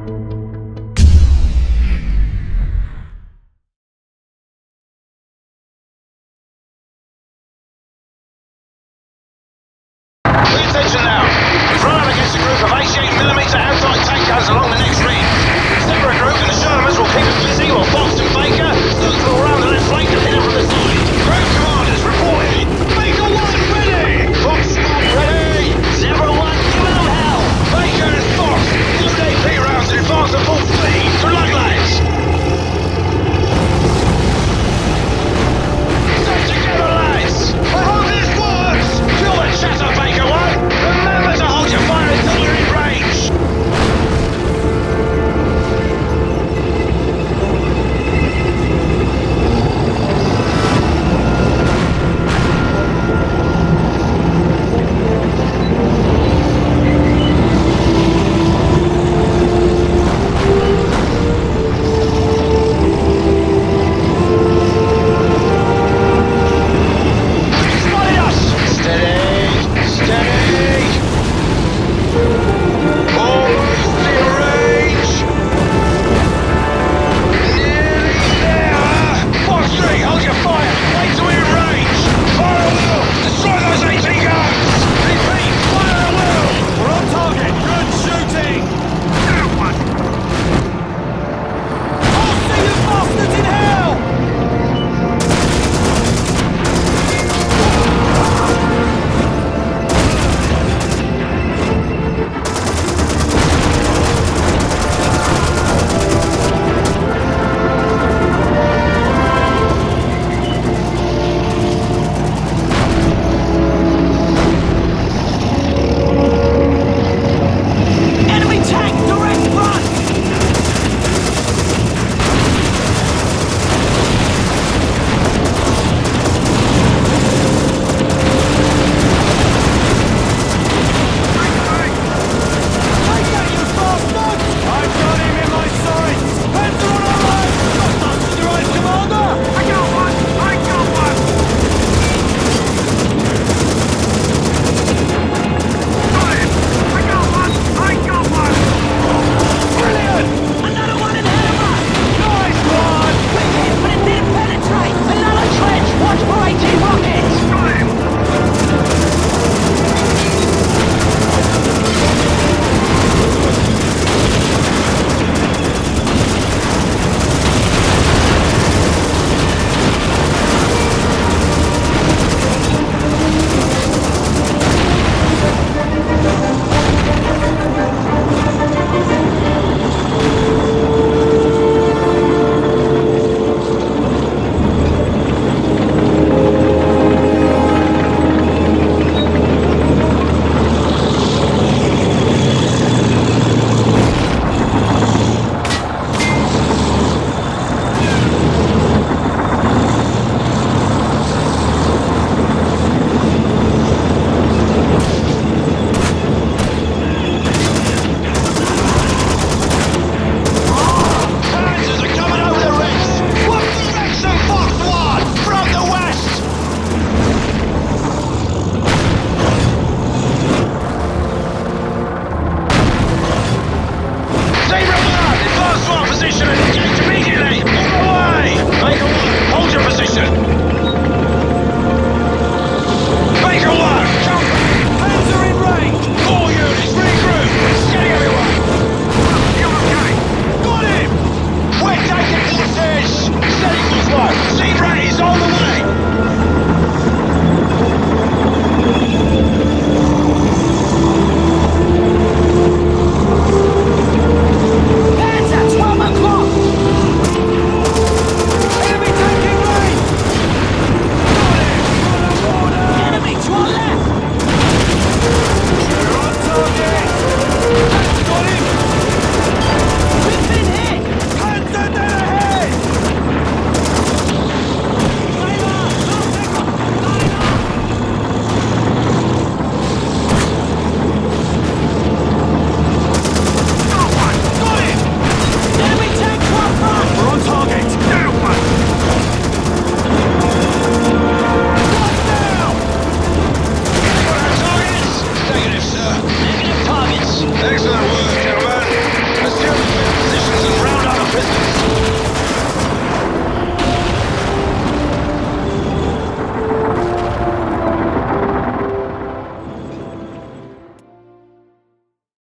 Attention now. We've run up against a group of 88mm outright tank guns along the next ridge. Separate group and the Shermans will keep us busy while Fox and Baker look all around the left flank and hit them from the side. Group commanders reporting. Baker 1 ready. Fox 1 ready. 0-1, give them hell. Baker and Fox. Use AP rounds and advance at full speed. Good luck, lads. Stay together, lads. I hope this works. Kill the chatter, Baker 1. Remember to hold your fire until you're in range. Spotted us! Steady! Steady!